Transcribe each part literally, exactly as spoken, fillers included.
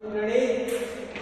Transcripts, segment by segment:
Ready?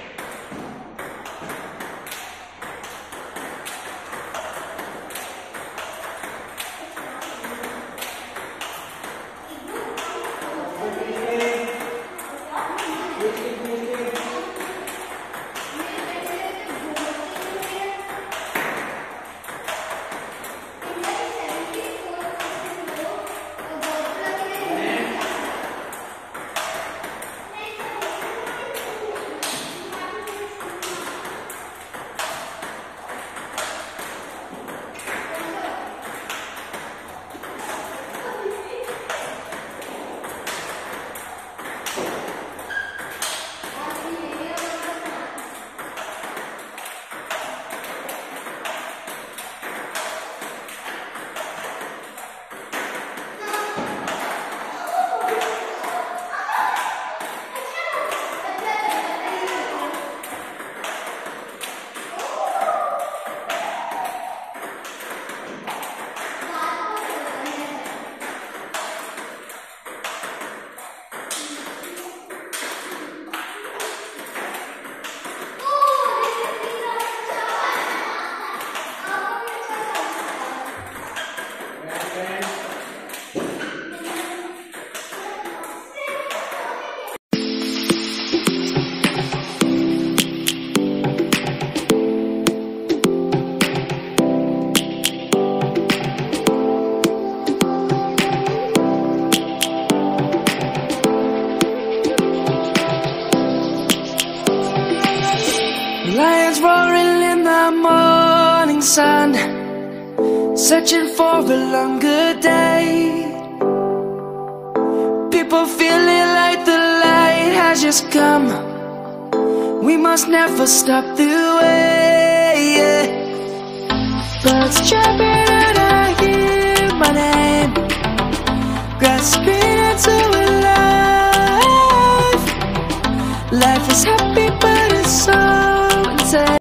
Lions roaring in the morning sun, searching for a longer day. People feeling like the light has just come. We must never stop the way, yeah. Birds chirping and I hear my name. Grass green.